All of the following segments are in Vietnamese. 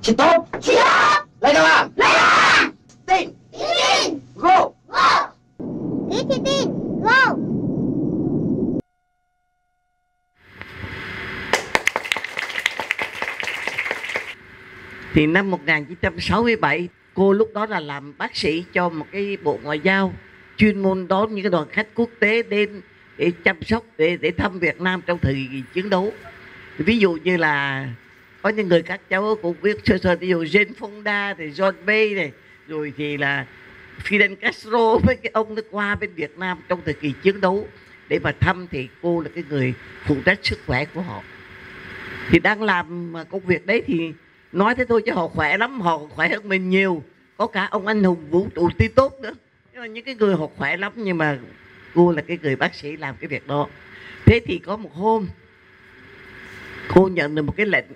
Stop! Stop! Lấy đâu à? Lấy ra! Tin! Tin! Go! Go! Ý thì tin! Go! Thì năm 1967, cô lúc đó là làm bác sĩ cho một cái bộ ngoại giao chuyên môn đón những cái đoàn khách quốc tế đến để chăm sóc, để thăm Việt Nam trong thời kỳ chiến đấu. Ví dụ như là có những người các cháu cũng biết sơ sơ, ví dụ Jane Fonda, thì John Bay này, rồi thì là Fidel Castro với cái ông nó qua bên Việt Nam trong thời kỳ chiến đấu để mà thăm, thì cô là cái người phụ trách sức khỏe của họ. Thì đang làm công việc đấy thì nói thế thôi chứ họ khỏe lắm, họ khỏe hơn mình nhiều. Có cả ông anh hùng vũ trụ Ti Tốt nữa. Nhưng mà những cái người họ khỏe lắm, nhưng mà cô là cái người bác sĩ làm cái việc đó. Thế thì có một hôm cô nhận được một cái lệnh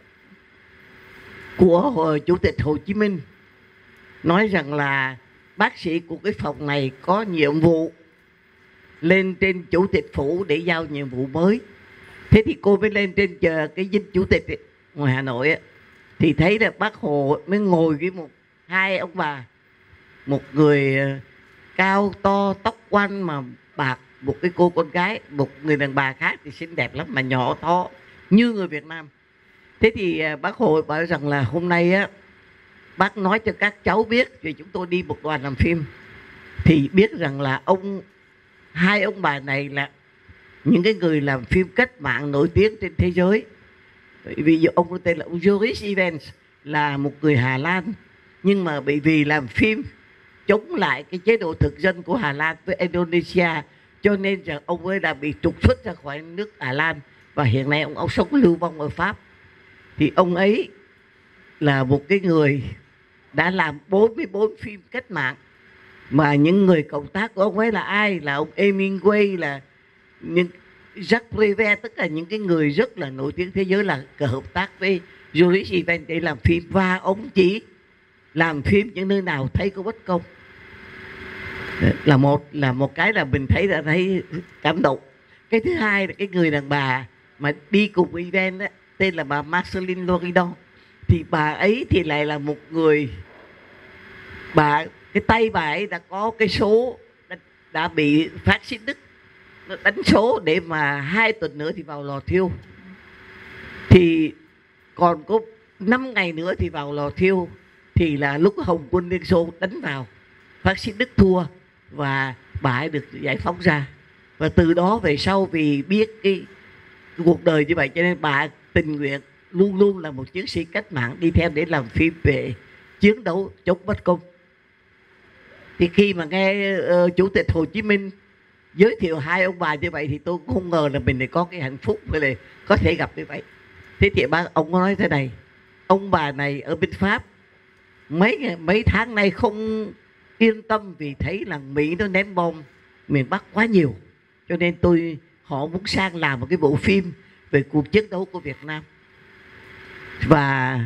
của Chủ tịch Hồ Chí Minh nói rằng là bác sĩ của cái phòng này có nhiệm vụ lên trên Chủ tịch phủ để giao nhiệm vụ mới. Thế thì cô mới lên trên chờ cái dinh Chủ tịch ấy, ngoài Hà Nội ấy, thì thấy là bác Hồ mới ngồi với hai ông bà, một người cao to tóc quăn mà bạc, một cái cô con gái, một người đàn bà khác thì xinh đẹp lắm mà nhỏ to như người Việt Nam. Thế thì bác Hồ bảo rằng là hôm nay á, bác nói cho các cháu biết, vì chúng tôi đi một đoàn làm phim thì biết rằng là hai ông bà này là những cái người làm phim cách mạng nổi tiếng trên thế giới. Ví dụ ông tên là ông Joris Ivens, là một người Hà Lan, nhưng mà bởi vì làm phim chống lại cái chế độ thực dân của Hà Lan với Indonesia, cho nên rằng ông ấy đã bị trục xuất ra khỏi nước Hà Lan, và hiện nay ông sống lưu vong ở Pháp. Thì ông ấy là một cái người đã làm 44 phim cách mạng, mà những người cộng tác của ông ấy là ai? Là ông Hemingway, là những Jacques Prévert, tất cả những cái người rất là nổi tiếng thế giới là hợp tác với Joris Ivens để làm phim. Và ông chỉ làm phim những nơi nào thấy có bất công là một cái là mình thấy cảm động. Cái thứ hai là cái người đàn bà mà đi cùng Ivens đó, tên là bà Marceline Loridon, thì bà ấy thì lại là một người, cái tay bà ấy đã có cái số đã bị phát xít Đức nó đánh số để mà 2 tuần nữa thì vào lò thiêu, thì còn có 5 ngày nữa thì vào lò thiêu, thì là lúc Hồng quân Liên Xô đánh vào, phát xít Đức thua và bà ấy được giải phóng ra. Và từ đó về sau, vì biết cái cuộc đời như vậy cho nên bà tình nguyện luôn luôn là một chiến sĩ cách mạng đi theo để làm phim về chiến đấu chống bất công. Thì khi mà nghe Chủ tịch Hồ Chí Minh giới thiệu hai ông bà như vậy thì tôi cũng không ngờ là mình lại có cái hạnh phúc với lại có thể gặp như vậy. Thế thì ông có nói thế này: ông bà này ở bên Pháp mấy tháng nay không yên tâm vì thấy là Mỹ nó ném bom miền Bắc quá nhiều, cho nên họ muốn sang làm một cái bộ phim về cuộc chiến đấu của Việt Nam. Và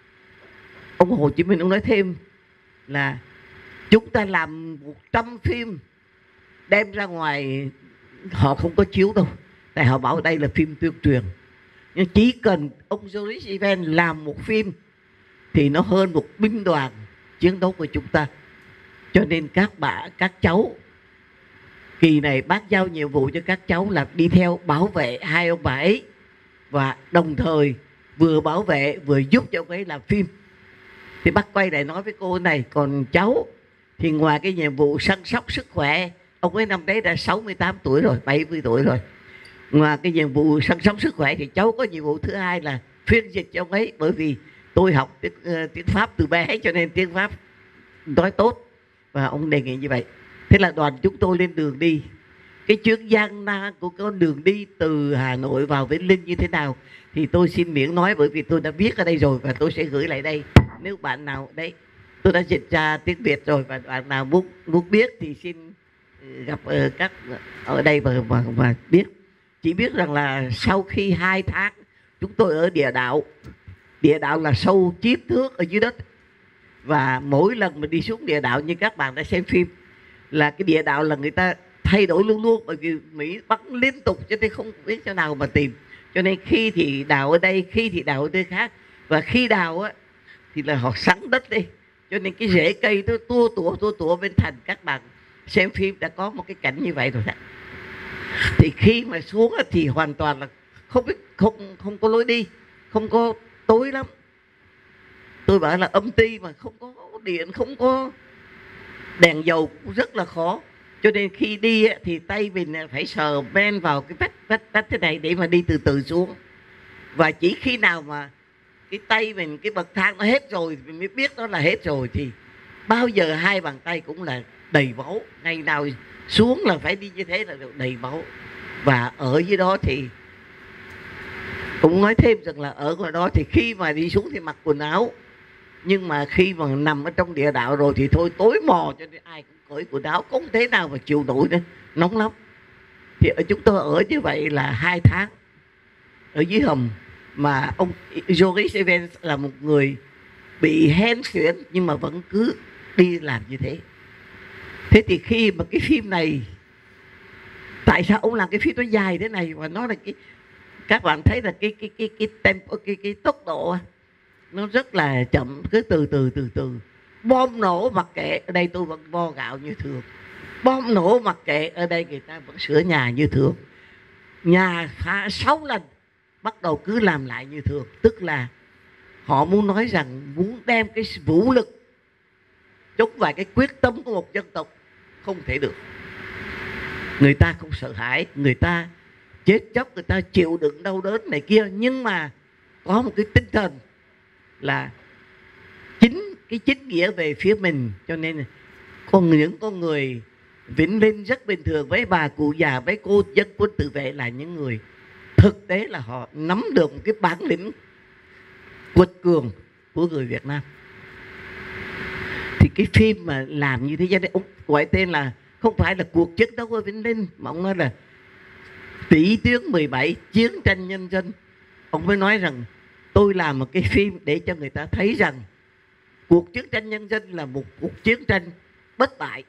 ông Hồ Chí Minh ông nói thêm là chúng ta làm 100 phim đem ra ngoài họ không có chiếu đâu, tại họ bảo đây là phim tuyên truyền. Nhưng chỉ cần ông Joris Ivens làm một phim thì nó hơn một binh đoàn chiến đấu của chúng ta. Cho nên các cháu kỳ này bác giao nhiệm vụ cho các cháu là đi theo bảo vệ hai ông bà ấy, và đồng thời vừa bảo vệ vừa giúp cho ông ấy làm phim. Thì bác quay lại nói với cô này: còn cháu thì ngoài cái nhiệm vụ săn sóc sức khỏe, ông ấy năm đấy đã 68 tuổi rồi, 70 tuổi rồi, ngoài cái nhiệm vụ săn sóc sức khỏe thì cháu có nhiệm vụ thứ hai là phiên dịch cho ông ấy, bởi vì tôi học tiếng Pháp từ bé cho nên tiếng Pháp nói tốt, và ông đề nghị như vậy. Thế là đoàn chúng tôi lên đường đi. Cái chuyến gian nan của con đường đi từ Hà Nội vào Vĩnh Linh như thế nào thì tôi xin miễn nói, bởi vì tôi đã viết ở đây rồi và tôi sẽ gửi lại đây. Nếu bạn nào đấy, tôi đã dịch ra tiếng Việt rồi, và bạn nào muốn biết thì xin gặp các ở đây và biết. Chỉ biết rằng là sau khi 2 tháng chúng tôi ở địa đạo là sâu 9 thước ở dưới đất, và mỗi lần mà đi xuống địa đạo như các bạn đã xem phim là cái địa đạo là người ta thay đổi luôn luôn, bởi vì Mỹ bắn liên tục cho nên không biết chỗ nào mà tìm. Cho nên khi thì đào ở đây, khi thì đào ở nơi khác, và khi đào á thì là họ sắn đất đi, cho nên cái rễ cây nó tua tủa bên thành. Các bạn xem phim đã có một cái cảnh như vậy rồi đó. Thì khi mà xuống thì hoàn toàn là không có lối đi, không có, tối lắm. Tôi bảo là âm ty mà không có điện, không có đèn dầu cũng rất là khó. Cho nên khi đi thì tay mình phải sờ men vào cái vách thế này để mà đi từ từ xuống. Và chỉ khi nào mà cái tay mình, cái bậc thang nó hết rồi mình mới biết nó là hết rồi. Thì bao giờ hai bàn tay cũng là đầy máu. Ngày nào xuống là phải đi như thế là đầy máu. Và ở dưới đó thì cũng nói thêm rằng là ở ngoài đó thì khi mà đi xuống thì mặc quần áo, nhưng mà khi mà nằm ở trong địa đạo rồi thì thôi, tối mò, cho nên ai cũng cởi quần áo, không thể nào mà chịu nổi nữa, nóng lắm. Thì ở chúng tôi ở như vậy là 2 tháng ở dưới hầm. Mà ông Joris Evans là một người bị hen suyễn nhưng mà vẫn cứ đi làm như thế. Thế thì khi mà cái phim này, tại sao ông làm cái phim nó dài thế này, và nó là cái, các bạn thấy là cái tempo, cái tốc độ nó rất là chậm, cứ từ từ. Bom nổ mặc kệ, ở đây tôi vẫn vo gạo như thường. Bom nổ mặc kệ, ở đây người ta vẫn sửa nhà như thường. Nhà phá 6 lần, bắt đầu cứ làm lại như thường. Tức là họ muốn nói rằng muốn đem cái vũ lực chống lại cái quyết tâm của một dân tộc không thể được. Người ta không sợ hãi, người ta chết chóc, người ta chịu đựng đau đớn này kia, nhưng mà có một cái tinh thần là chính nghĩa về phía mình. Cho nên những con người Vĩnh Linh rất bình thường, với bà cụ già, với cô dân quân tự vệ là những người thực tế là họ nắm được một cái bản lĩnh quật cường của người Việt Nam. Thì cái phim mà làm như thế, cho nên ông gọi tên là không phải là cuộc chiến đấu ở Vĩnh Linh, mà ông nói là Tỷ Tuyến 17 chiến tranh nhân dân. Ông mới nói rằng tôi làm một cái phim để cho người ta thấy rằng cuộc chiến tranh nhân dân là một cuộc chiến tranh bất bại.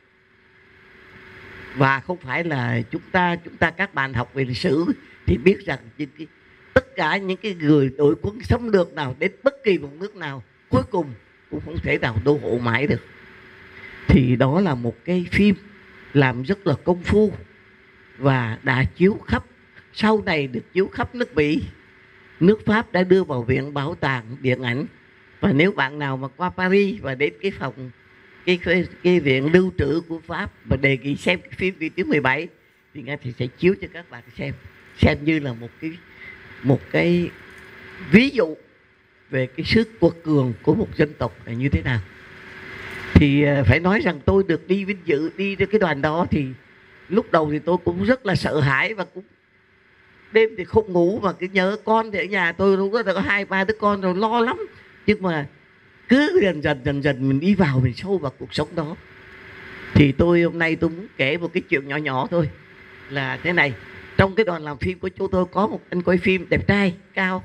Và không phải là chúng ta các bạn học về lịch sử thì biết rằng tất cả những cái người đội quân xâm lược nào đến bất kỳ một nước nào cuối cùng cũng không thể nào đô hộ mãi được. Thì đó là một cái phim làm rất là công phu và đã chiếu khắp, sau này được chiếu khắp nước Mỹ. Nước Pháp đã đưa vào viện bảo tàng điện ảnh. Và nếu bạn nào mà qua Paris và đến cái phòng cái viện lưu trữ của Pháp và đề nghị xem cái phim Tỷ Tuyến 17 thì người thì sẽ chiếu cho các bạn xem như là một cái ví dụ về cái sức quật cường của một dân tộc là như thế nào. Thì phải nói rằng tôi được đi vinh dự đi với cái đoàn đó, thì lúc đầu thì tôi cũng rất là sợ hãi, và cũng đêm thì không ngủ, mà cứ nhớ con thì ở nhà tôi lúc đó có 2-3 đứa con rồi, lo lắm. Nhưng mà cứ dần dần mình đi vào, mình sâu vào cuộc sống đó. Thì hôm nay tôi muốn kể một cái chuyện nhỏ nhỏ thôi, là thế này. Trong cái đoàn làm phim của chúng tôi có một anh quay phim đẹp trai, cao.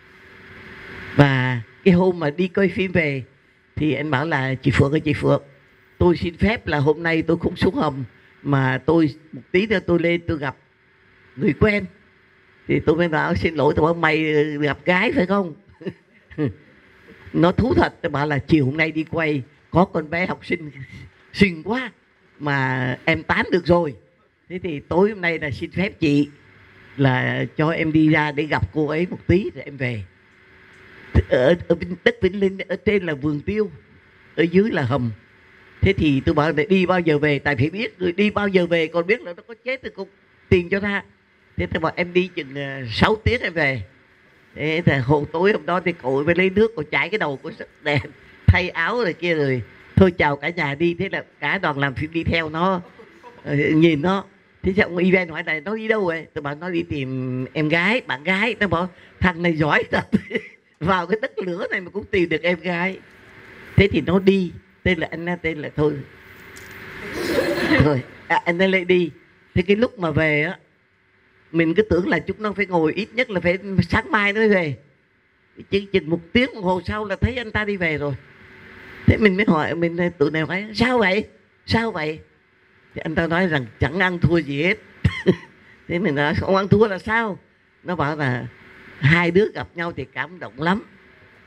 Và cái hôm mà đi coi phim về thì anh bảo là chị Phượng, tôi xin phép là hôm nay tôi không xuống hầm, mà tôi một tí nữa tôi lên tôi gặp người quen. Thì tôi mới bảo xin lỗi, tôi bảo mày gặp gái phải không? Nó thú thật. Tôi bảo là chiều hôm nay đi quay có con bé học sinh xinh quá mà em tán được rồi. Thế thì tối hôm nay là xin phép chị là cho em đi ra để gặp cô ấy một tí rồi em về. Ở đất Vĩnh Linh, ở trên là vườn tiêu, ở dưới là hầm. Thế thì tôi bảo để đi bao giờ về, tại phải biết người đi bao giờ về, còn biết là nó có chết thì cũng tiền cho ra. Thế tôi bảo em đi chừng 6 tiếng em về. Thế thì hồi tối hôm đó thì cậu mới lấy nước, cậu chải cái đầu của đèn, thay áo rồi kia, rồi thôi chào cả nhà đi. Thế là cả đoàn làm phim đi theo nó, nhìn nó. Thế thì ông event hỏi là nó đi đâu vậy? Tôi bảo nó đi tìm em gái, bạn gái. Tôi bảo thằng này giỏi thật. Vào cái đất lửa này mà cũng tìm được em gái. Thế thì nó đi, tên là thôi anh ấy lại đi. Thế cái lúc mà về á, mình cứ tưởng là chúng nó phải ngồi ít nhất là phải sáng mai nó mới về. Chừng 1 tiếng đồng hồ sau là thấy anh ta đi về rồi. Thế mình mới hỏi, tụi này hỏi sao vậy? Thì anh ta nói rằng chẳng ăn thua gì hết. Thế mình nói không ăn thua là sao? Nó bảo là hai đứa gặp nhau thì cảm động lắm,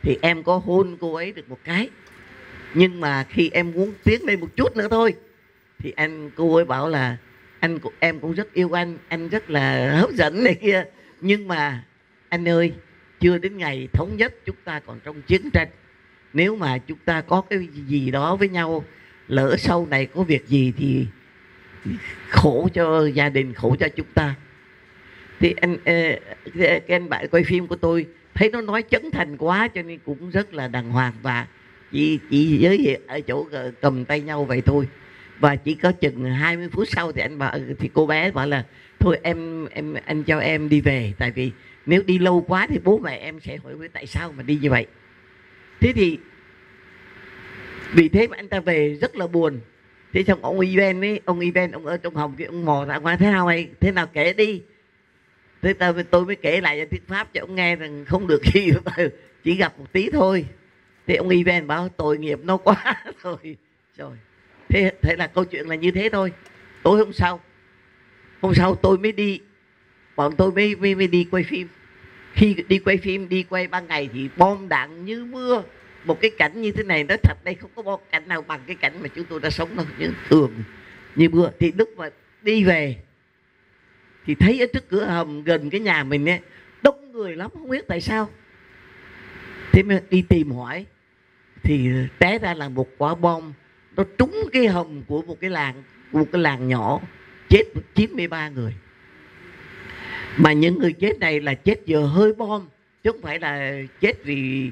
thì em có hôn cô ấy được một cái. Nhưng mà khi em muốn tiến lên một chút nữa thôi thì cô ấy bảo là em cũng rất yêu anh rất là hấp dẫn này kia, nhưng mà anh ơi, chưa đến ngày thống nhất, chúng ta còn trong chiến tranh. Nếu mà chúng ta có cái gì đó với nhau, lỡ sau này có việc gì thì khổ cho gia đình, khổ cho chúng ta. Thì cái anh bạn quay phim của tôi thấy nó nói chân thành quá, cho nên cũng rất là đàng hoàng, và chỉ giới ở chỗ cầm tay nhau vậy thôi. Và chỉ có chừng 20 phút sau thì thì cô bé bảo là thôi anh cho em đi về, tại vì nếu đi lâu quá thì bố mẹ em sẽ hỏi tại sao mà đi như vậy. Thế thì vì thế mà anh ta về rất là buồn. Thế xong ông event ông ở trong hồng kia, ông mò ra ngoài, thế nào kể đi. Thế tôi mới kể lại cho tiếng Pháp cho ông nghe rằng không được gì, chỉ gặp một tí thôi. Thế ông event bảo tội nghiệp nó quá rồi. Thế là câu chuyện là như thế thôi. Tối hôm sau tôi mới đi, bọn tôi mới đi quay phim. Khi đi quay phim, đi quay ban ngày thì bom đạn như mưa. Một cái cảnh như thế này, nói thật đây không có cảnh nào bằng cái cảnh mà chúng tôi đã sống đâu, nhưng thường như mưa. Thì lúc mà đi về thì thấy ở trước cửa hầm gần cái nhà mình ấy, đông người lắm, không biết tại sao. Thế mới đi tìm hỏi thì té ra là một quả bom nó trúng cái hầm của một cái làng nhỏ, chết 93 người. Mà những người chết này là chết giờ hơi bom, chứ không phải là chết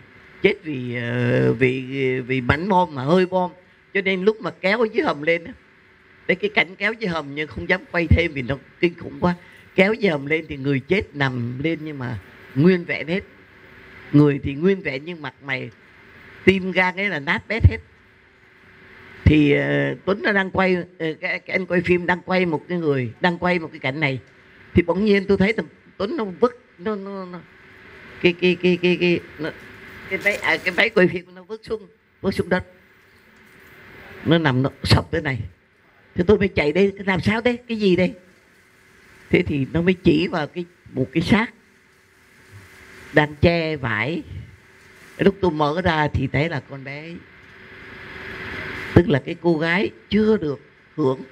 vì bắn bom, mà hơi bom. Cho nên lúc mà kéo ở dưới hầm lên, đấy, cái cảnh kéo dưới hầm nhưng không dám quay thêm vì nó kinh khủng quá. Kéo dưới hầm lên thì người chết nằm lên nhưng mà nguyên vẹn hết. Người thì nguyên vẹn nhưng mặt mày, tim gan ấy là nát bét hết. Thì Tuấn nó đang quay, cái anh quay phim đang quay một cái cảnh này, thì bỗng nhiên tôi thấy Tuấn nó vứt cái máy quay phim nó vứt xuống đất, nó nằm nó sập thế này. Thì tôi mới chạy đây, làm sao đấy, cái gì đây? Thế thì nó mới chỉ vào một cái xác đang che vải. Lúc tôi mở ra thì thấy là con bé, tức là cái cô gái chưa được hưởng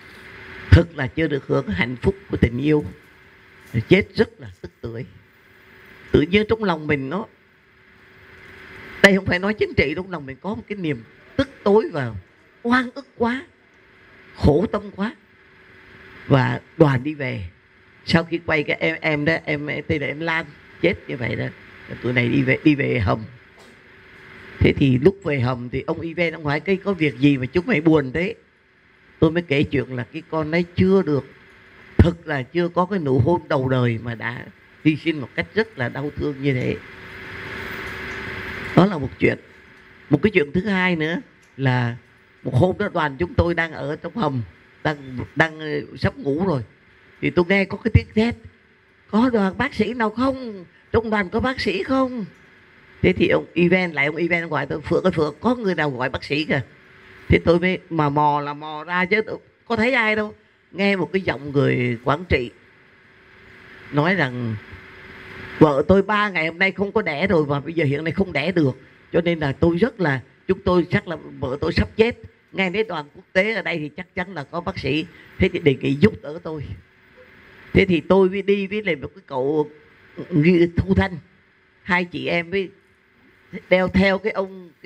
hạnh phúc của tình yêu, chết rất là tức tưởi. Tự nhiên trong lòng mình nó, đây không phải nói chính trị, trong lòng mình có một cái niềm tức tối và oan ức quá, khổ tâm quá. Và đoàn đi về, sau khi quay cái em đó, em tên là em Lan, chết như vậy đó, tụi này đi về hầm. Thế thì lúc về hầm thì ông event ông hỏi có việc gì mà chúng mày buồn thế? Tôi mới kể chuyện là cái con ấy chưa có cái nụ hôn đầu đời mà đã hy sinh một cách rất là đau thương như thế. Đó là một chuyện. Một cái chuyện thứ hai nữa là một hôm đó đoàn chúng tôi đang ở trong hầm, đang sắp ngủ rồi, thì tôi nghe có cái tiếng thét: có đoàn bác sĩ nào không? Trong đoàn có bác sĩ không? Thế thì ông event gọi tôi: Phượng ơi Phượng, có người nào gọi bác sĩ kìa. Thế tôi mới mò ra chứ có thấy ai đâu. Nghe một cái giọng người Quảng Trị nói rằng vợ tôi 3 ngày hôm nay không có đẻ rồi, và bây giờ hiện nay không đẻ được, cho nên là chúng tôi chắc là vợ tôi sắp chết. Nghe đến đoàn quốc tế ở đây thì chắc chắn là có bác sĩ, thế thì đề nghị giúp đỡ tôi. Thế thì tôi mới đi với lại một cái cậu Thu Thanh, hai chị em với đeo theo cái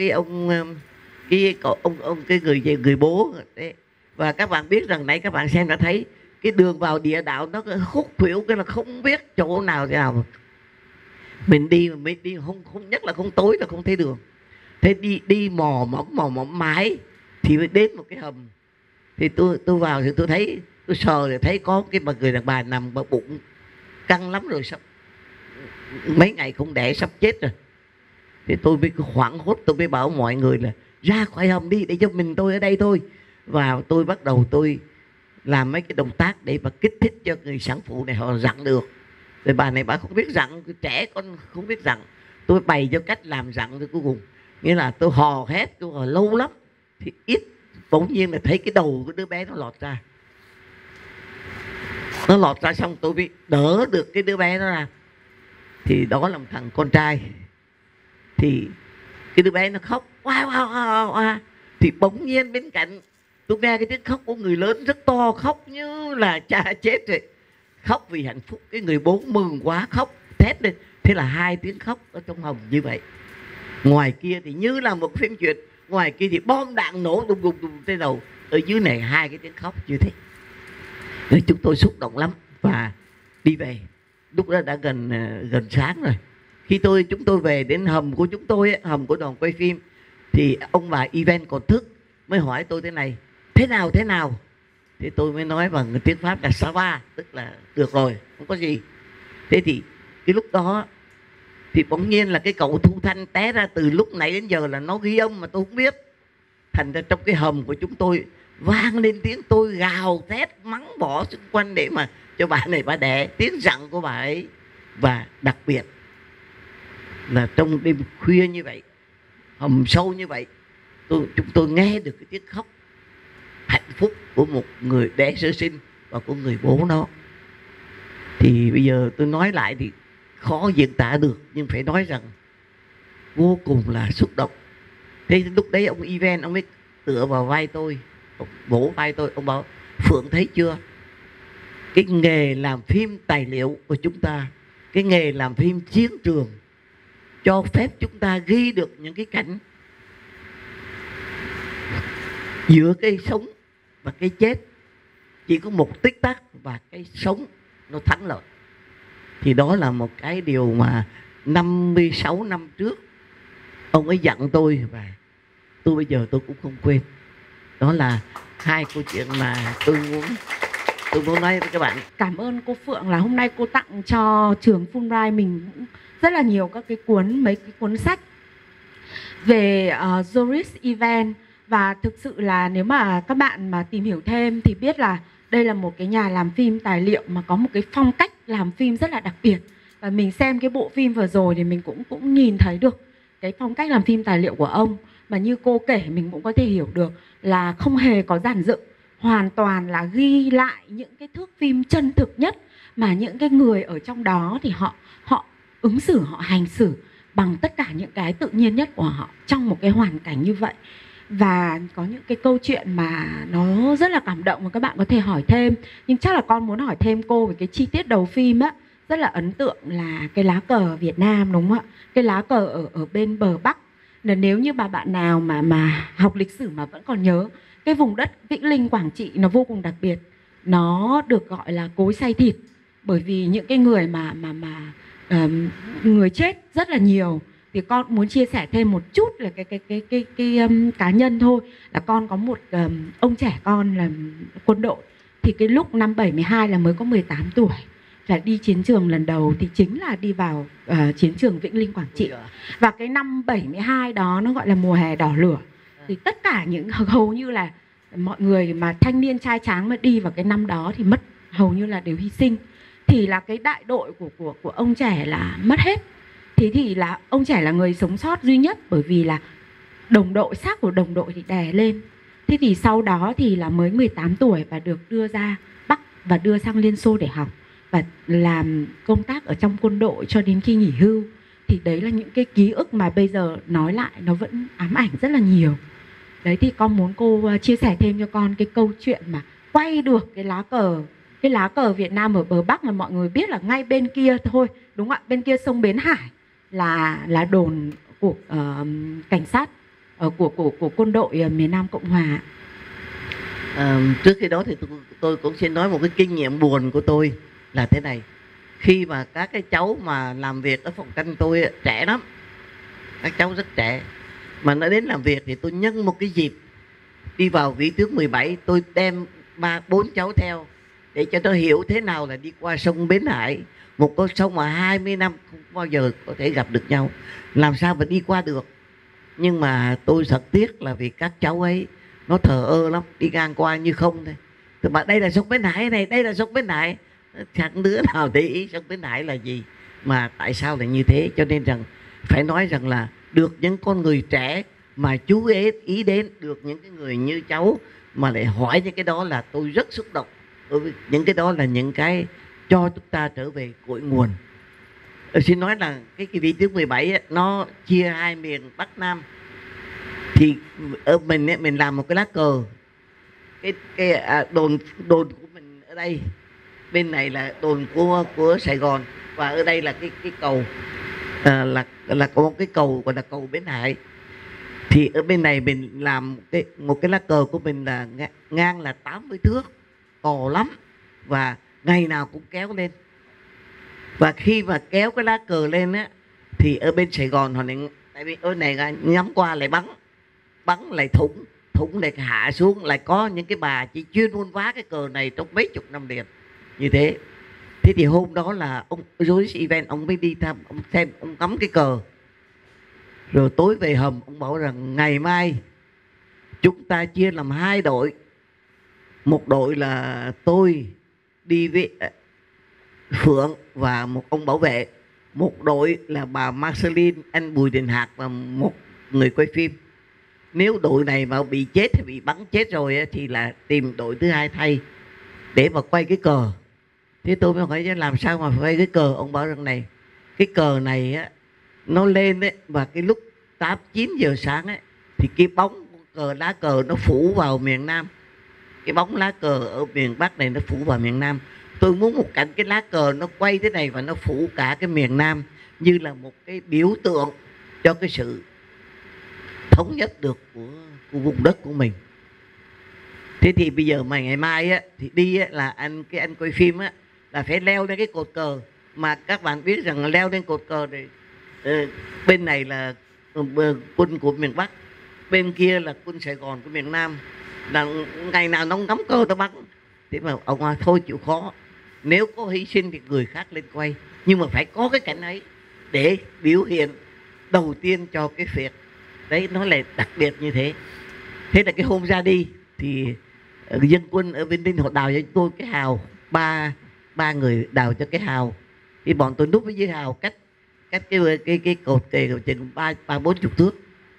người bố đấy. Và các bạn biết rằng nãy các bạn xem đã thấy cái đường vào địa đạo nó khúc khuỷu, cái là không biết chỗ nào thế nào. Mình đi không nhất là không tối là không thấy đường. Thế đi mò mẫm mái thì mới đến một cái hầm. Thì tôi vào thì tôi sờ thì thấy có cái người đàn bà nằm bụng căng lắm rồi, sắp mấy ngày không đẻ, sắp chết rồi. Thì tôi mới hoảng hốt, tôi mới bảo mọi người là ra khỏi hầm đi để cho mình tôi ở đây thôi. Và tôi bắt đầu tôi làm mấy cái động tác để mà kích thích cho người sản phụ này họ dặn được. Rồi bà này bà không biết dặn, trẻ con không biết dặn, tôi bày cho cách làm dặn. Rồi cuối cùng nghĩa là tôi hò hét, tôi hò lâu lắm thì ít, bỗng nhiên là thấy cái đầu của đứa bé nó lọt ra. Nó lọt ra xong tôi mới đỡ được cái đứa bé đó ra. Thì đó là một thằng con trai. Thì cái đứa bé nó khóc oa oa oa oa, thì bỗng nhiên bên cạnh tôi nghe cái tiếng khóc của người lớn rất to, khóc như là cha chết rồi, khóc vì hạnh phúc. Cái người bố mừng quá khóc thét lên. Thế là hai tiếng khóc ở trong hầm như vậy. Ngoài kia thì như là một phim truyện, ngoài kia thì bom đạn nổ đùng đùng đùng trên đầu, ở dưới này hai cái tiếng khóc như thế. Rồi chúng tôi xúc động lắm và đi về. Lúc đó đã gần sáng rồi. Khi chúng tôi về đến hầm của chúng tôi, hầm của đoàn quay phim, thì ông bà event còn thức, mới hỏi tôi thế này: thế nào? Thì tôi mới nói bằng tiếng Pháp là ça va, tức là được rồi, không có gì. Thế thì cái lúc đó thì bỗng nhiên là cái cậu thu thanh té ra từ lúc nãy đến giờ là nó ghi âm mà tôi không biết. Thành ra trong cái hầm của chúng tôi vang lên tiếng tôi gào thét mắng bỏ xung quanh để mà cho bà này bà đẻ tiếng giận của bà ấy. Và đặc biệt là trong đêm khuya như vậy, hầm sâu như vậy, chúng tôi nghe được cái tiếng khóc hạnh phúc của một người đẻ sơ sinh và của người bố nó. Thì bây giờ tôi nói lại thì khó diễn tả được, nhưng phải nói rằng vô cùng là xúc động. Thế lúc đấy ông Ivan, ông ấy tựa vào vai tôi, ông vỗ vai tôi, ông bảo: Phượng thấy chưa, cái nghề làm phim tài liệu của chúng ta, cái nghề làm phim chiến trường cho phép chúng ta ghi được những cái cảnh giữa cái sống và cái chết, chỉ có một tích tắc và cái sống nó thắng lợi. Thì đó là một cái điều mà 56 năm trước ông ấy dặn tôi, và tôi bây giờ tôi cũng không quên. Đó là hai câu chuyện mà tôi muốn nói với các bạn. Cảm ơn cô Phượng là hôm nay cô tặng cho trường Fulbright mình rất là nhiều các cái mấy cái cuốn sách về Joris Event. Và thực sự là nếu mà các bạn mà tìm hiểu thêm thì biết là đây là một cái nhà làm phim tài liệu mà có một cái phong cách làm phim rất là đặc biệt. Và mình xem cái bộ phim vừa rồi thì mình cũng nhìn thấy được cái phong cách làm phim tài liệu của ông. Mà như cô kể mình cũng có thể hiểu được là không hề có dàn dựng, hoàn toàn là ghi lại những cái thước phim chân thực nhất, mà những cái người ở trong đó thì họ ứng xử, họ hành xử bằng tất cả những cái tự nhiên nhất của họ trong một cái hoàn cảnh như vậy. Và có những cái câu chuyện mà nó rất là cảm động mà các bạn có thể hỏi thêm. Nhưng chắc là con muốn hỏi thêm cô về cái chi tiết đầu phim á. Rất là ấn tượng là cái lá cờ Việt Nam, đúng không ạ? Cái lá cờ ở bên bờ Bắc. Là nếu như bạn nào mà học lịch sử mà vẫn còn nhớ, cái vùng đất Vĩnh Linh, Quảng Trị nó vô cùng đặc biệt. Nó được gọi là cối xay thịt, bởi vì những cái người người chết rất là nhiều. Thì con muốn chia sẻ thêm một chút là cái cá nhân thôi. Là con có một ông trẻ con làm quân đội. Thì cái lúc năm 72 là mới có 18 tuổi, là đi chiến trường lần đầu thì chính là đi vào chiến trường Vĩnh Linh, Quảng Trị. Và cái năm 72 đó nó gọi là mùa hè đỏ lửa. Thì tất cả những hầu như là mọi người mà thanh niên trai tráng mà đi vào cái năm đó thì mất, hầu như là đều hy sinh. Thì là cái đại đội của ông trẻ là mất hết. Thế thì là ông trẻ là người sống sót duy nhất, bởi vì là đồng đội, xác của đồng đội thì đè lên. Thế thì sau đó thì là mới 18 tuổi và được đưa ra Bắc và đưa sang Liên Xô để học và làm công tác ở trong quân đội cho đến khi nghỉ hưu. Thì đấy là những cái ký ức mà bây giờ nói lại nó vẫn ám ảnh rất là nhiều. Đấy thì con muốn cô chia sẻ thêm cho con cái câu chuyện mà quay được cái lá cờ Việt Nam ở bờ Bắc mà mọi người biết là ngay bên kia thôi, đúng không ạ? Bên kia sông Bến Hải là đồn của cảnh sát của quân đội miền Nam Cộng Hòa. Trước khi đó thì tôi cũng xin nói một cái kinh nghiệm buồn của tôi là thế này. Khi mà các cái cháu mà làm việc ở phòng tranh tôi trẻ lắm, các cháu rất trẻ mà nó đến làm việc, thì tôi nhân một cái dịp đi vào Vĩ Tuyến 17, tôi đem 3-4 cháu theo để cho nó hiểu thế nào là đi qua sông Bến Hải, một con sông mà 20 năm không bao giờ có thể gặp được nhau, làm sao mà đi qua được. Nhưng mà tôi thật tiếc là vì các cháu ấy nó thờ ơ lắm, đi ngang qua như không thôi. Tôi bảo đây là sông Bến Hải này, đây là sông Bến Hải. Chẳng đứa nào để ý sông Bến Hải là gì, mà tại sao lại như thế. Cho nên rằng phải nói rằng là được những con người trẻ mà chú ý đến, được những cái người như cháu mà lại hỏi những cái đó là tôi rất xúc động. Bởi vì những cái đó là những cái cho chúng ta trở về cội nguồn. Xin nói là cái vị tướng 17 ấy, nó chia hai miền Bắc Nam. Thì ở mình ấy, mình làm một cái lá cờ, đồn của mình ở đây, bên này là đồn của Sài Gòn, và ở đây là cái cầu, là có một cái cầu gọi là cầu Bến Hải. Thì ở bên này mình làm một cái lá cờ của mình là ngang là 80 thước, to lắm, và ngày nào cũng kéo lên. Và khi mà kéo cái lá cờ lên á, thì ở bên Sài Gòn họ lại, tại vì ở này nhắm qua lại bắn lại thủng lại hạ xuống, lại có những cái bà chỉ chuyên môn vá cái cờ này trong mấy chục năm liền như thế. Thế thì hôm đó là ông Joyce Event ông mới đi thăm, ông xem, ông ngắm cái cờ, rồi tối về hầm ông bảo rằng ngày mai chúng ta chia làm hai đội. Một đội là tôi đi với Phượng và một ông bảo vệ, một đội là bà Marceline, anh Bùi Đình Hạc và một người quay phim. Nếu đội này mà bị chết hay bị bắn chết rồi thì là tìm đội thứ hai thay để mà quay cái cờ. Thế tôi mới hỏi làm sao mà quay cái cờ. Ông bảo rằng này, cái cờ này á, nó lên ấy, và cái lúc 8-9 giờ sáng ấy, thì cái bóng cờ, lá cờ nó phủ vào miền Nam. Cái bóng lá cờ ở miền Bắc này nó phủ vào miền Nam. Tôi muốn một cảnh cái lá cờ nó quay thế này và nó phủ cả cái miền Nam, như là một cái biểu tượng cho cái sự thống nhất được của vùng đất của mình. Thế thì bây giờ mà ngày mai á, thì đi á, là anh quay phim á, là phải leo lên cái cột cờ. Mà các bạn biết rằng leo lên cột cờ này, bên này là quân của miền Bắc, bên kia là quân Sài Gòn của miền Nam, là ngày nào nó ngắm cờ nó bắn. Thế mà ông thôi chịu khó, nếu có hy sinh thì người khác lên quay, nhưng mà phải có cái cảnh ấy để biểu hiện đầu tiên cho cái việc đấy, nó là đặc biệt như thế. Thế là cái hôm ra đi thì dân quân ở bên Ninh họ đào cho tôi cái hào, ba người đào cho cái hào, thì bọn tôi núp với dưới hào cách cái cột kề chừng 30-40 thước.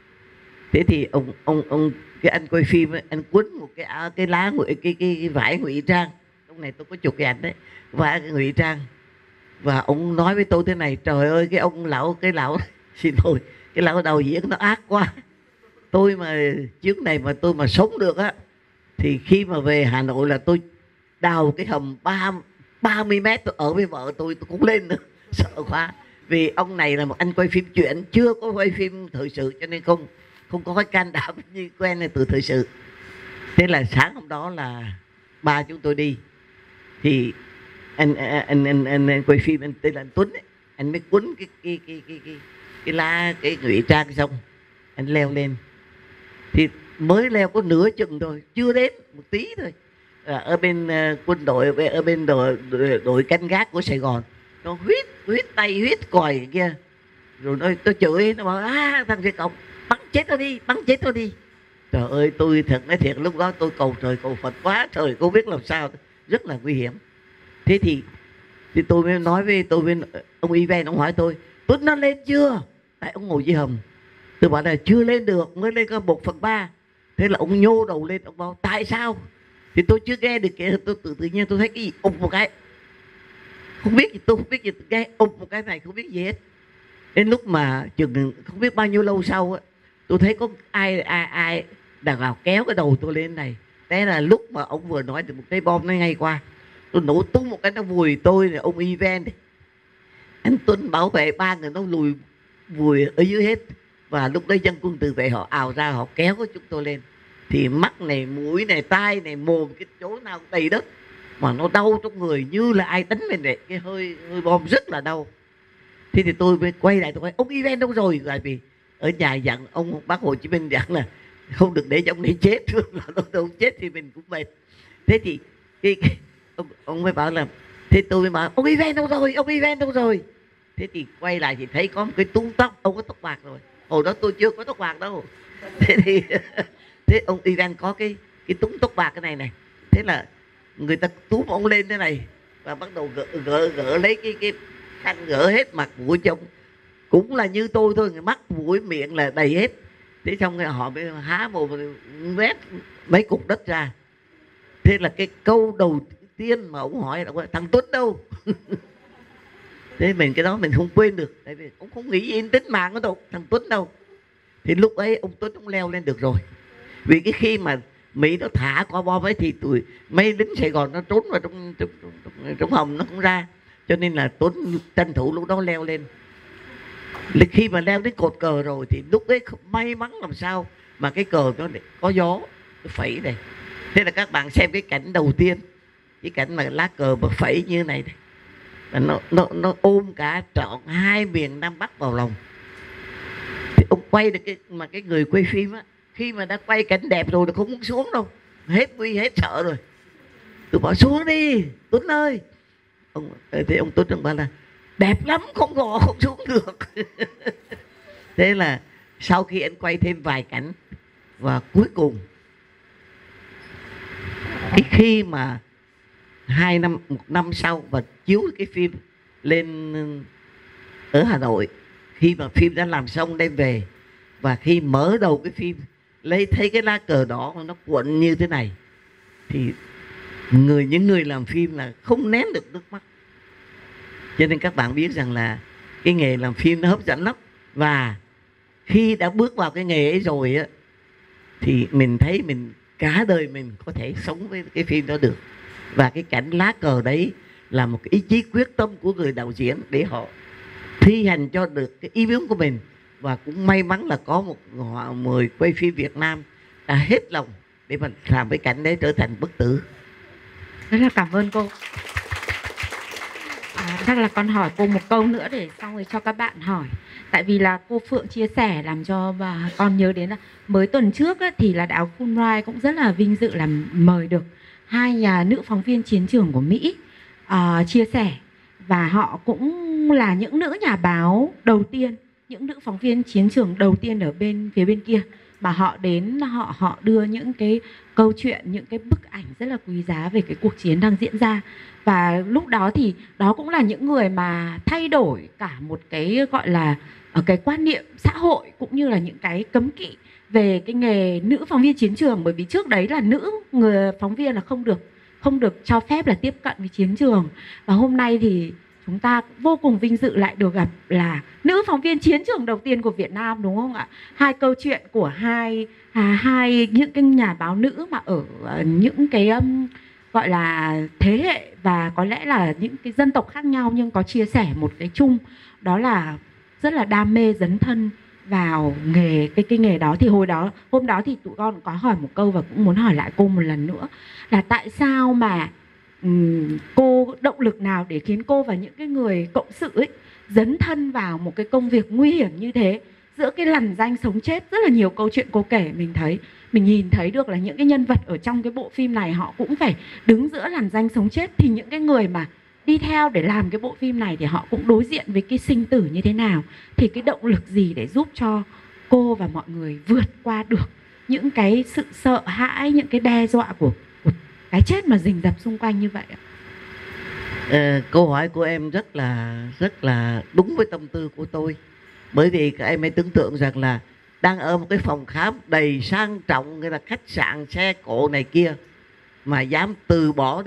Thế thì ông cái anh quay phim ấy, anh quấn một cái lá ngụy, cái vải ngụy trang. Lúc này tôi có chụp cái ảnh đấy, và cái ngụy trang. Và ông nói với tôi thế này: trời ơi, cái lão xin lỗi, cái lão đầu diễn nó ác quá. Tôi mà chuyến này mà tôi mà sống được á, thì khi mà về Hà Nội là tôi đào cái hầm 30 mét, tôi ở với vợ tôi cũng lên nữa. Sợ quá. Vì ông này là một anh quay phim chuyện, chưa có quay phim thời sự, cho nên không có cái can đảm như quen này từ thời sự. Thế là sáng hôm đó là ba chúng tôi đi, thì anh quay phim, anh tên là anh Tuấn ấy, anh mới quấn cái lá, cái ngụy trang xong anh leo lên. Thì mới leo có nửa chừng thôi, chưa đến một tí thôi, ở bên quân đội, ở bên đội canh gác của Sài Gòn, nó huýt tay huýt còi kia, rồi nó chửi, nó bảo thằng Việt Cộng bắn chết nó đi. Trời ơi, tôi thật nói thiệt, lúc đó tôi cầu trời cầu Phật quá trời, không biết làm sao, rất là nguy hiểm. Thế thì tôi mới nói với ông Ivan, ông hỏi tôi: Tuấn nó lên chưa? Tại ông ngồi dưới hầm. Tôi bảo là chưa lên được, mới lên có 1/3. Thế là ông nhô đầu lên, ông bảo tại sao? Thì tôi chưa nghe được kìa, tôi tự nhiên tôi thấy cái gì ục một cái, không biết gì, tôi không biết gì, nghe ục một cái này không biết gì hết. Đến lúc mà chừng không biết bao nhiêu lâu sau á, tôi thấy có ai đằng nào kéo cái đầu tôi lên này. Thế là lúc mà ông vừa nói thì một cái bom nó ngay qua, tôi nổ tung một cái, nó vùi tôi này, ông Ivan này, anh Tuấn bảo vệ, ba người nó vùi ở dưới hết. Và lúc đấy dân quân tự vệ họ ào ra, họ kéo chúng tôi lên. Thì mắt này, mũi này, tai này, mồm, cái chỗ nào cũng đầy đất, mà nó đau trong người như là ai đánh mình vậy, cái hơi bom rất là đau. Thế thì tôi mới quay lại, tôi hỏi ông Ivan đâu rồi? Tại vì ở nhà dặn ông bác Hồ Chí Minh dặn là không được để cho ông này chết, ông chết thì mình cũng mệt. Thế thì ông mới bảo là, thế tôi mới bảo ông Ivan đâu rồi? Thế thì quay lại thì thấy có một cái túm tóc, ông có tóc bạc rồi, hồi đó tôi chưa có tóc bạc đâu. Thế thì thế ông Ivan có cái túm tóc bạc cái này. Thế là người ta túm ông lên thế này và bắt đầu gỡ lấy cái khăn, gỡ hết mặt mũi cho ông, cũng là như tôi thôi, mắt mũi miệng là đầy hết. Thế xong rồi họ mới há mồm vét mấy cục đất ra. Thế là cái câu đầu tiên mà ông hỏi là thằng Tuấn đâu? Thế mình cái đó mình không quên được, tại vì cũng không nghĩ in tính mạng của thằng Tuấn đâu. Thì lúc ấy ông Tuấn ông leo lên được rồi. Vì cái khi mà Mỹ nó thả quả bom ấy thì mấy lính Sài Gòn nó trốn vào trong hầm nó không ra, cho nên là Tuấn tranh thủ lúc đó leo lên. Khi mà leo đến cột cờ rồi thì lúc ấy may mắn làm sao mà cái cờ nó có gió, nó phẩy này. Thế là các bạn xem cái cảnh đầu tiên, cái cảnh mà lá cờ mà phẩy như này này. Nó ôm cả trọn hai miền Nam Bắc vào lòng. Thì ông quay được cái người quay phim á, khi mà đã quay cảnh đẹp rồi nó không muốn xuống đâu, hết nguy hết sợ rồi. Tôi bảo xuống đi Tuấn ơi. Thì ông Tuấn ông bảo là đẹp lắm, không xuống được. Thế là sau khi anh quay thêm vài cảnh, và cuối cùng cái khi mà một năm sau và chiếu cái phim lên ở Hà Nội, khi mà phim đã làm xong đem về, và khi mở đầu cái phim thấy cái lá cờ đỏ nó cuộn như thế này, thì những người làm phim là không nén được nước mắt. Cho nên các bạn biết rằng là cái nghề làm phim nó hấp dẫn lắm. Và khi đã bước vào cái nghề ấy rồi á, thì mình thấy mình cả đời mình có thể sống với cái phim đó được. Và cái cảnh lá cờ đấy là một cái ý chí quyết tâm của người đạo diễn để họ thi hành cho được cái ý muốn của mình. Và cũng may mắn là có một người quay phim Việt Nam đã hết lòng để mà làm cái cảnh đấy trở thành bất tử. Rất là cảm ơn cô. Chắc là con hỏi cô một câu nữa để xong rồi cho các bạn hỏi. Tại vì là cô Phượng chia sẻ làm cho bà con nhớ đến là mới tuần trước á, thì là đảo Fulbright cũng rất là vinh dự làm mời được hai nhà nữ phóng viên chiến trường của Mỹ chia sẻ. Và họ cũng là những nữ nhà báo đầu tiên, những nữ phóng viên chiến trường đầu tiên ở phía bên kia, mà họ đến họ đưa những cái câu chuyện, những cái bức ảnh rất là quý giá về cái cuộc chiến đang diễn ra. Và lúc đó thì đó cũng là những người mà thay đổi cả một cái gọi là cái quan niệm xã hội, cũng như là những cái cấm kỵ về cái nghề nữ phóng viên chiến trường. Bởi vì trước đấy là người phóng viên là không được cho phép là tiếp cận với chiến trường. Và hôm nay thì chúng ta vô cùng vinh dự lại được gặp là nữ phóng viên chiến trường đầu tiên của Việt Nam, đúng không ạ? Hai câu chuyện của hai những cái nhà báo nữ mà ở những cái gọi là thế hệ và có lẽ là những cái dân tộc khác nhau, nhưng có chia sẻ một cái chung, đó là rất là đam mê dấn thân vào cái nghề đó. Thì hôm đó thì tụi con có hỏi một câu và cũng muốn hỏi lại cô một lần nữa là tại sao mà cô, động lực nào để khiến cô và những cái người cộng sự ấy dấn thân vào một cái công việc nguy hiểm như thế, giữa cái lằn ranh sống chết. Rất là nhiều câu chuyện cô kể, mình nhìn thấy được là những cái nhân vật ở trong cái bộ phim này họ cũng phải đứng giữa lằn ranh sống chết. Thì những cái người mà đi theo để làm cái bộ phim này thì họ cũng đối diện với cái sinh tử như thế nào. Thì cái động lực gì để giúp cho cô và mọi người vượt qua được những cái sự sợ hãi, những cái đe dọa của cái chết mà rình rập xung quanh như vậy ạ? Câu hỏi của em rất là đúng với tâm tư của tôi. Bởi vì các em hãy tưởng tượng rằng là đang ở một cái phòng khám đầy sang trọng, nghĩa là khách sạn, xe cộ này kia, mà dám từ bỏ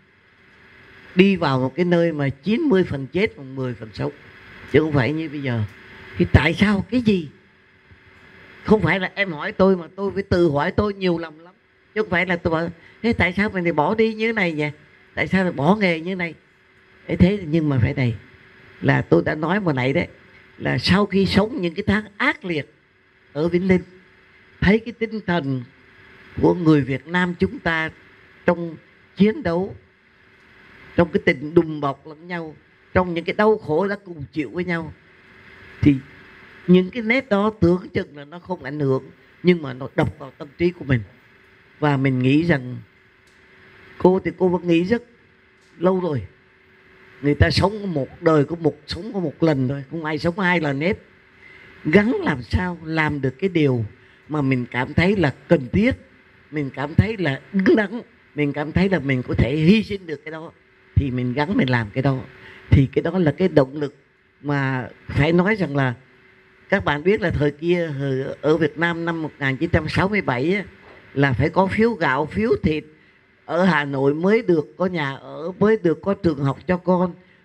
đi vào một cái nơi mà 90 phần chết và 10 phần sống, chứ không phải như bây giờ. Thì tại sao, cái gì? Không phải là em hỏi tôi mà tôi phải tự hỏi tôi nhiều lắm, chứ không phải là tôi bảo thế tại sao mình lại bỏ đi như thế này nhỉ, tại sao lại bỏ nghề như thế này. Thế nhưng mà phải này, là tôi đã nói vừa nãy đấy, là sau khi sống những cái tháng ác liệt ở Vĩnh Linh, thấy cái tinh thần của người Việt Nam chúng ta trong chiến đấu, trong cái tình đùm bọc lẫn nhau, trong những cái đau khổ đã cùng chịu với nhau, thì những cái nét đó tưởng chừng là nó không ảnh hưởng, nhưng mà nó đập vào tâm trí của mình. Và mình nghĩ rằng cô thì cô vẫn nghĩ rất lâu rồi. Người ta sống một đời sống có một lần thôi, không ai sống 2 lần hết. Gắng làm sao làm được cái điều mà mình cảm thấy là cần thiết, mình cảm thấy là đứng đắn, mình cảm thấy là mình có thể hy sinh được cái đó, thì mình gắng mình làm cái đó. Thì cái đó là cái động lực mà phải nói rằng là các bạn biết là thời kia ở Việt Nam năm 1967 á, là phải có phiếu gạo, phiếu thịt, ở Hà Nội mới được có nhà ở, mới được có trường học cho con,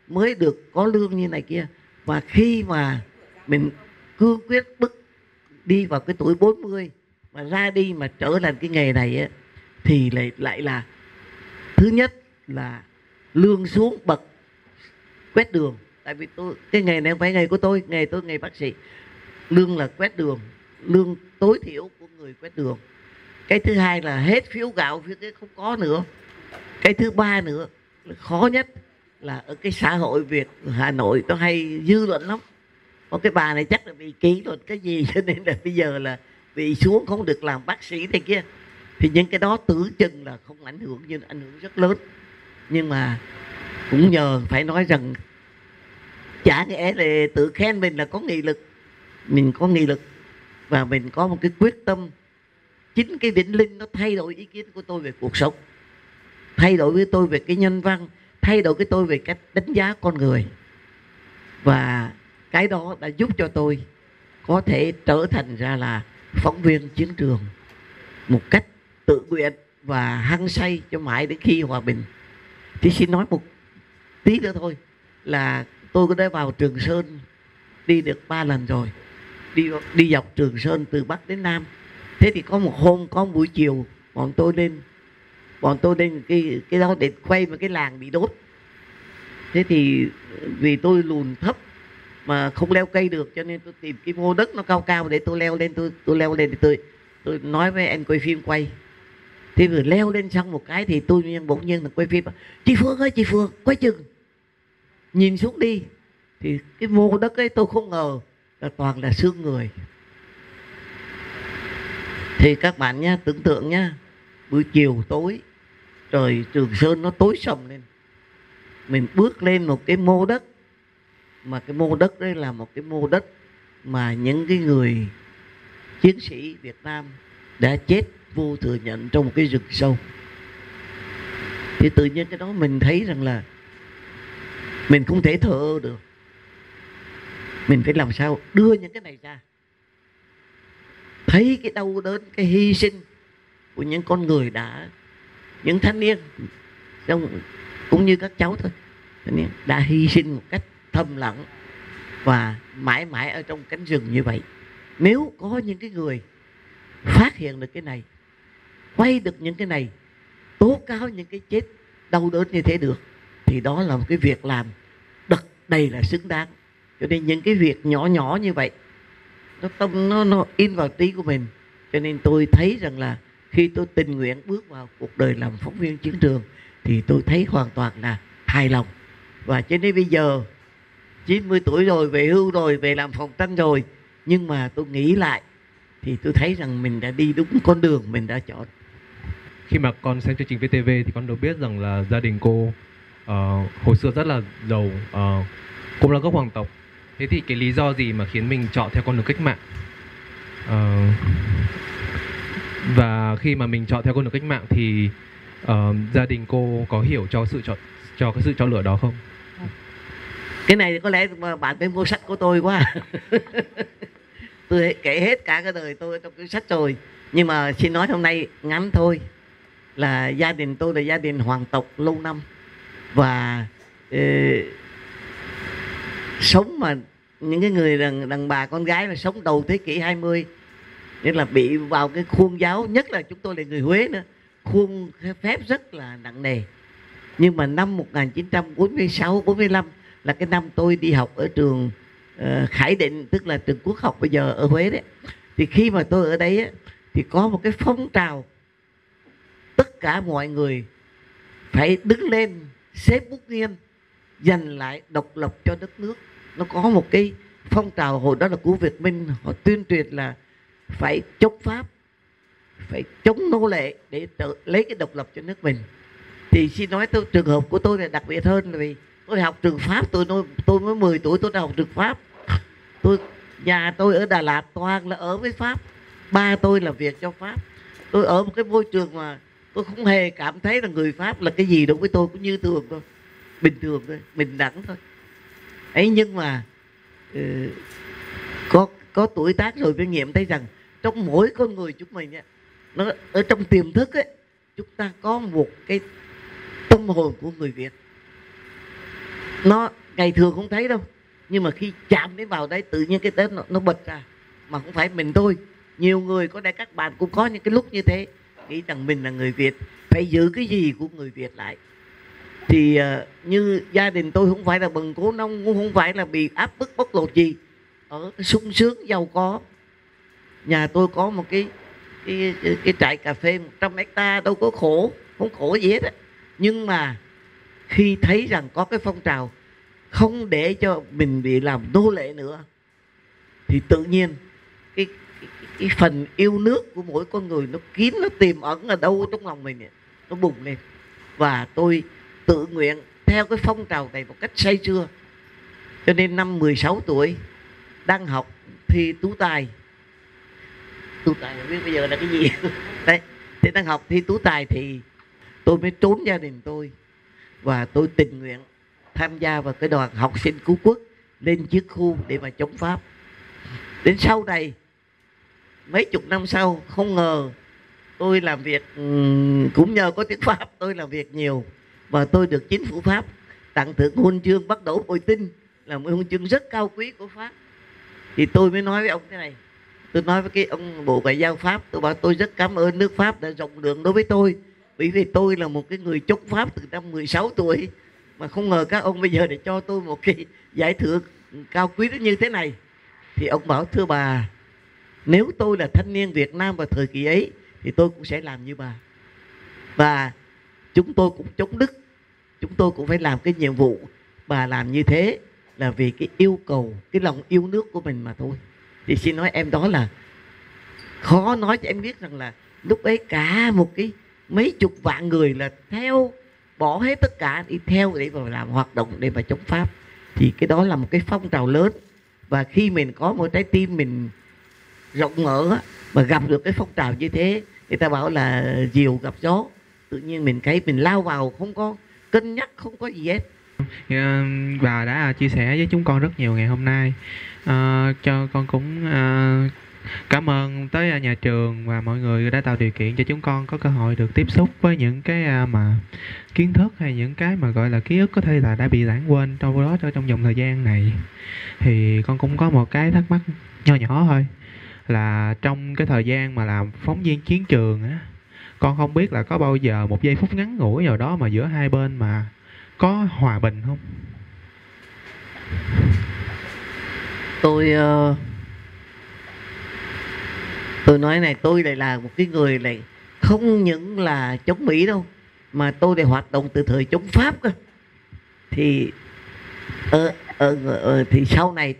mới được có lương như này kia. Và khi mà mình cương quyết bước đi vào cái tuổi 40 mà ra đi mà trở thành cái nghề này á, thì lại là thứ nhất là lương xuống bậc quét đường. Tại vì cái nghề này không phải nghề của tôi, nghề tôi nghề bác sĩ, lương là quét đường, lương tối thiểu của người quét đường. Cái thứ hai là hết phiếu gạo, phiếu cái không có nữa. Cái thứ ba nữa khó nhất là ở cái xã hội Việt Hà Nội nó hay dư luận lắm. Có cái bà này chắc là bị kỷ luật cái gì cho nên là bây giờ là bị xuống không được làm bác sĩ này kia. Thì những cái đó tưởng chừng là không ảnh hưởng, nhưng ảnh hưởng rất lớn. Nhưng mà cũng nhờ phải nói rằng chả nghĩa là tự khen mình là có nghị lực. Mình có nghị lực và mình có một cái quyết tâm. Chính cái điển linh nó thay đổi ý kiến của tôi về cuộc sống, thay đổi với tôi về cái nhân văn, thay đổi cái tôi về cách đánh giá con người. Và cái đó đã giúp cho tôi có thể trở thành ra là phóng viên chiến trường một cách tự nguyện và hăng say cho mãi đến khi hòa bình. Thì xin nói một tí nữa thôi là tôi có đã vào Trường Sơn đi được 3 lần rồi, đi dọc Trường Sơn từ Bắc đến Nam. Thế thì có một hôm, có một buổi chiều bọn tôi lên cái đó để quay một cái làng bị đốt. Thế thì vì tôi lùn thấp mà không leo cây được, cho nên tôi tìm cái mô đất nó cao cao để tôi leo lên. Tôi leo lên thì tôi nói với anh quay phim quay. Thế vừa leo lên xong một cái thì tôi bỗng nhiên là quay phim: chị Phương ơi, chị Phương, quay chừng. Nhìn xuống đi thì cái mô đất ấy tôi không ngờ là toàn là xương người. Thì các bạn nhá, tưởng tượng nhá, buổi chiều tối trời Trường Sơn nó tối sầm lên, mình bước lên một cái mô đất, mà cái mô đất đấy là một cái mô đất mà những cái người chiến sĩ Việt Nam đã chết vô thừa nhận trong một cái rừng sâu. Thì tự nhiên cái đó mình thấy rằng là mình không thể thờ ơ được, mình phải làm sao đưa những cái này ra, thấy cái đau đớn, cái hy sinh của những con người những thanh niên cũng như các cháu thôi, đã hy sinh một cách thầm lặng và mãi mãi ở trong cánh rừng như vậy. Nếu có những cái người phát hiện được cái này, quay được những cái này, tố cáo những cái chết đau đớn như thế được, thì đó là một cái việc làm đầy là xứng đáng. Cho nên những cái việc nhỏ nhỏ như vậy nó in vào trí của mình. Cho nên tôi thấy rằng là khi tôi tình nguyện bước vào cuộc đời làm phóng viên chiến trường thì tôi thấy hoàn toàn là hài lòng. Và cho nên bây giờ 90 tuổi rồi, về hưu rồi, về làm phòng tranh rồi, nhưng mà tôi nghĩ lại thì tôi thấy rằng mình đã đi đúng con đường mình đã chọn. Khi mà con xem chương trình VTV thì con được biết rằng là gia đình cô hồi xưa rất là giàu, cũng là gốc hoàng tộc. Thế thì cái lý do gì mà khiến mình chọn theo con đường cách mạng? Và khi mà mình chọn theo con đường cách mạng thì gia đình cô có hiểu cho cái sự chọn lựa đó không? Cái này thì có lẽ bạn phải mua sách của tôi quá. Tôi kể hết cả cái đời tôi trong cái sách rồi. Nhưng mà xin nói hôm nay ngắn thôi, là gia đình tôi là gia đình hoàng tộc lâu năm. Và sống mà những cái người đàn bà con gái mà sống đầu thế kỷ 20, nên là bị vào cái khuôn giáo, nhất là chúng tôi là người Huế nữa, khuôn phép rất là nặng nề. Nhưng mà năm 1946-45 là cái năm tôi đi học ở trường Khải Định, tức là trường Quốc học bây giờ ở Huế đấy. Thì khi mà tôi ở đấy á, thì có một cái phong trào tất cả mọi người phải đứng lên xếp bút nghiêm giành lại độc lập cho đất nước. Nó có một cái phong trào hồi đó là của Việt Minh, họ tuyên truyền là phải chống Pháp, phải chống nô lệ để lấy cái độc lập cho nước mình. Thì xin nói trường hợp của tôi là đặc biệt hơn, là vì tôi học trường Pháp, tôi mới 10 tuổi tôi đã học trường Pháp. Nhà tôi ở Đà Lạt toàn là ở với Pháp, ba tôi làm việc cho Pháp. Tôi ở một cái môi trường mà tôi không hề cảm thấy là người Pháp là cái gì đối với tôi, cũng như thường thôi, bình thường thôi, bình đẳng thôi ấy. Nhưng mà có tuổi tác rồi mới nghiệm thấy rằng trong mỗi con người chúng mình ấy, nó ở trong tiềm thức ấy, chúng ta có một cái tâm hồn của người Việt. nó ngày thường không thấy đâu, nhưng mà khi chạm đến vào đấy tự nhiên cái Tết nó bật ra. Mà không phải mình thôi, nhiều người có đây, các bạn cũng có những cái lúc như thế, nghĩ rằng mình là người Việt phải giữ cái gì của người Việt lại. Thì như gia đình tôi không phải là bần cố nông, cũng không phải là bị áp bức bóc lột gì, ở sung sướng giàu có. Nhà tôi có một cái trại cà phê 100 hectare, đâu có khổ, không khổ gì hết á. Nhưng mà khi thấy rằng có cái phong trào không để cho mình bị làm nô lệ nữa, thì tự nhiên cái phần yêu nước của mỗi con người nó kín, nó tiềm ẩn ở đâu trong lòng mình ấy, nó bùng lên. Và tôi tự nguyện theo cái phong trào này một cách say sưa. Cho nên năm 16 tuổi đang học thi tú tài không biết bây giờ là cái gì đấy, thì đang học thi tú tài thì tôi mới trốn gia đình tôi và tôi tình nguyện tham gia vào cái đoàn học sinh cứu quốc lên chiến khu để mà chống Pháp. Đến sau này mấy chục năm sau, không ngờ tôi làm việc cũng nhờ có tiếng Pháp, tôi làm việc nhiều và tôi được chính phủ Pháp tặng thưởng huân chương Bắt Đầu Bội Tinh, là một huân chương rất cao quý của Pháp. Thì tôi mới nói với ông thế này, tôi nói với cái ông Bộ Ngoại giao Pháp, tôi bảo tôi rất cảm ơn nước Pháp đã rộng lượng đối với tôi, bởi vì tôi là một cái người chống Pháp từ năm 16 tuổi, mà không ngờ các ông bây giờ để cho tôi một cái giải thưởng cao quý như thế này. Thì ông bảo thưa bà, nếu tôi là thanh niên Việt Nam vào thời kỳ ấy thì tôi cũng sẽ làm như bà. Và chúng tôi cũng chống Đức, chúng tôi cũng phải làm cái nhiệm vụ bà làm như thế là vì cái yêu cầu, cái lòng yêu nước của mình mà thôi. Thì xin nói em, đó là khó nói cho em biết rằng là lúc ấy cả một cái mấy chục vạn người là theo, bỏ hết tất cả đi theo để mà làm hoạt động để mà chống Pháp. Thì cái đó là một cái phong trào lớn. Và khi mình có một trái tim mình rộng mở mà gặp được cái phong trào như thế, người ta bảo là diều gặp gió, tự nhiên mình lao vào, không có cân nhắc, không có gì hết. Bà đã chia sẻ với chúng con rất nhiều ngày hôm nay, cho con cũng cảm ơn tới nhà trường và mọi người đã tạo điều kiện cho chúng con có cơ hội được tiếp xúc với những cái mà kiến thức hay những cái mà gọi là ký ức có thể là đã bị lãng quên trong vòng thời gian này. Thì con cũng có một cái thắc mắc nho nhỏ thôi, là trong cái thời gian mà làm phóng viên chiến trường á, con không biết là có bao giờ một giây phút ngắn ngủi nào đó mà giữa hai bên mà có hòa bình không? Tôi nói này, tôi lại là một cái người này không những là chống Mỹ đâu, mà tôi lại hoạt động từ thời chống Pháp cơ. Thì thì sau này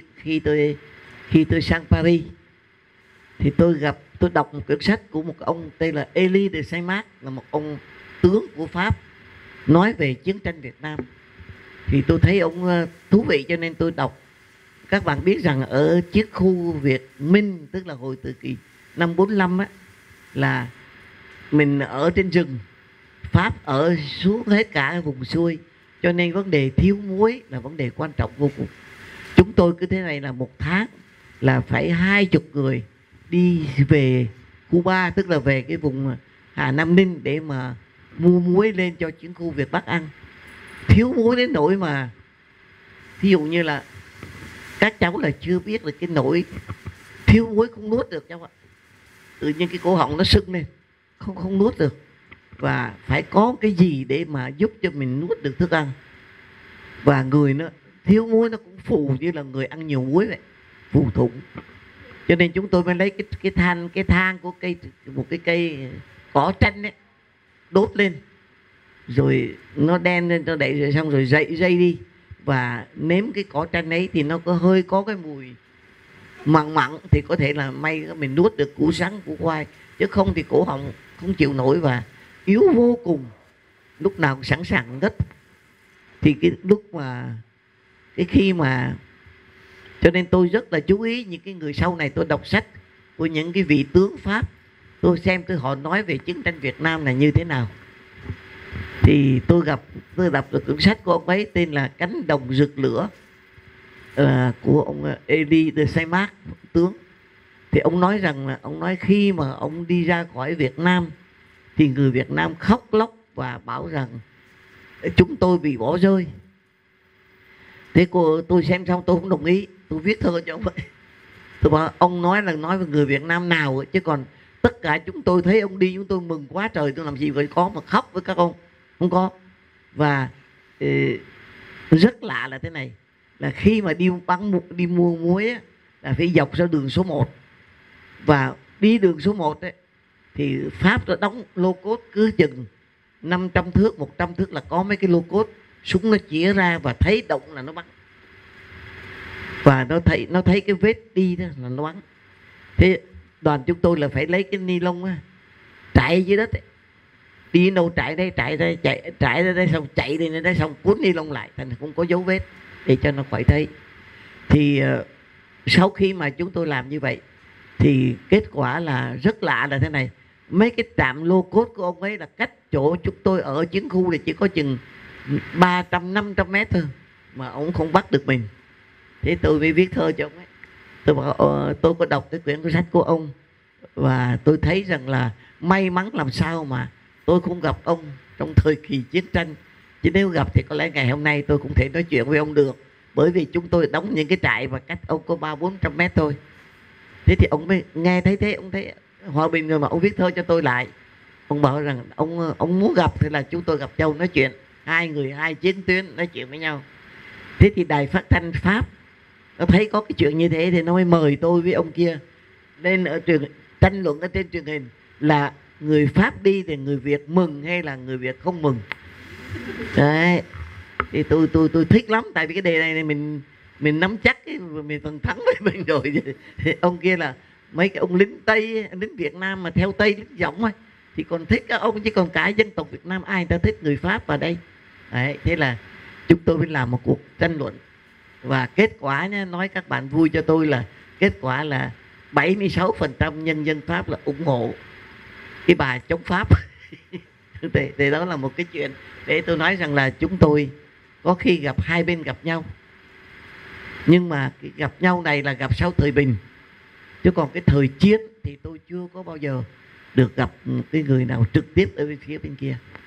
khi tôi sang Paris thì tôi đọc một quyển sách của một ông tên là Élie de Saint-Marc, là một ông tướng của Pháp, nói về chiến tranh Việt Nam. Thì tôi thấy ông thú vị cho nên tôi đọc. Các bạn biết rằng ở chiến khu Việt Minh, tức là hồi từ kỳ năm 45 á, là mình ở trên rừng, Pháp ở xuống hết cả vùng xuôi, cho nên vấn đề thiếu muối là vấn đề quan trọng vô cùng. Chúng tôi cứ thế này là một tháng là phải 20 người đi về Cuba, tức là về cái vùng Hà Nam Ninh để mà mua muối lên cho chiến khu Việt Bắc ăn. Thiếu muối đến nỗi mà ví dụ như là các cháu là chưa biết được cái nỗi thiếu muối không nuốt được cháu ạ. Tự nhiên cái cổ họng nó sưng lên, không nuốt được. Và phải có cái gì để mà giúp cho mình nuốt được thức ăn. Và người nó thiếu muối nó cũng phù như là người ăn nhiều muối vậy, phù thủng. Cho nên chúng tôi mới lấy cái than của một cái cây cỏ tranh ấy, đốt lên, rồi nó đen lên, nó đậy rồi xong rồi dây đi và nếm cái cỏ tranh ấy thì nó có cái mùi mặn thì có thể là may mình nuốt được củ sắn, củ khoai, chứ không thì cổ họng không chịu nổi và yếu vô cùng, lúc nào cũng sẵn sàng ngất. Thì cái lúc mà khi mà cho nên tôi rất là chú ý những cái người sau này, tôi đọc sách của những cái vị tướng Pháp, tôi xem họ nói về chiến tranh Việt Nam là như thế nào. Thì tôi đọc được cuốn sách của ông ấy tên là Cánh đồng rực lửa, của ông Élie de Saint-Marc tướng. Thì ông nói rằng là khi mà ông đi ra khỏi Việt Nam thì người Việt Nam khóc lóc và bảo rằng chúng tôi bị bỏ rơi. Thế tôi xem xong tôi không đồng ý, tôi viết thơ cho ông vậy. Tôi bảo ông nói là nói với người Việt Nam nào chứ còn tất cả chúng tôi thấy ông đi chúng tôi mừng quá trời, tôi làm gì vậy có mà khóc với các ông, không có. Và rất lạ là thế này, là khi mà đi mua muối á, là phải dọc ra đường số 1, và đi đường số 1 ấy, thì Pháp nó đóng lô cốt cứ chừng 500 thước 100 thước là có mấy cái lô cốt, súng nó chĩa ra và thấy động là nó bắn, và nó thấy cái vết đi đó là nó bắn. Thế đoàn chúng tôi là phải lấy cái ni lông á, trải dưới đất ấy. Đi đâu trải đây trải ra đây, xong chạy đi đây, xong cuốn ni lông lại thành không có dấu vết để cho nó khỏi thấy. Thì sau khi mà chúng tôi làm như vậy thì kết quả là rất lạ là thế này, mấy cái trạm lô cốt của ông ấy là cách chỗ chúng tôi ở chiến khu này chỉ có chừng 300-500 mét thôi mà ông không bắt được mình. Thế tôi mới viết thơ cho ông ấy. Tôi bảo tôi có đọc cái quyển sách của ông và tôi thấy rằng là may mắn làm sao mà tôi không gặp ông trong thời kỳ chiến tranh, chứ nếu gặp thì có lẽ ngày hôm nay tôi cũng thể nói chuyện với ông được, bởi vì chúng tôi đóng những cái trại và cách ông có 300-400 mét thôi. Thế thì ông mới nghe thấy thế, ông thấy hòa bình rồi mà ông viết thơ cho tôi lại. Ông bảo rằng ông muốn gặp thì là chúng tôi gặp nhau nói chuyện, hai người hai chiến tuyến nói chuyện với nhau. Thế thì đài phát thanh Pháp nó thấy có cái chuyện như thế thì nó mới mời tôi với ông kia lên ở tranh luận ở trên truyền hình là người Pháp đi thì người Việt mừng hay là người Việt không mừng. Đấy, thì tôi thích lắm, tại vì cái đề này mình nắm chắc cái mình phần thắng với mình rồi. Thì ông kia là mấy cái ông lính Tây, lính Việt Nam mà theo Tây lính giọng ấy, thì còn thích các ông, chứ còn cả dân tộc Việt Nam ai người ta thích người Pháp vào đây. Đấy, thế là chúng tôi mới làm một cuộc tranh luận và kết quả nhé, nói các bạn vui cho tôi là kết quả là 76% nhân dân Pháp là ủng hộ cái bà chống Pháp. Thì đó là một cái chuyện để tôi nói rằng là chúng tôi có khi gặp hai bên gặp nhau, nhưng mà cái gặp nhau này là gặp sau thời bình, chứ còn cái thời chiến thì tôi chưa có bao giờ được gặp cái người nào trực tiếp ở bên phía bên kia.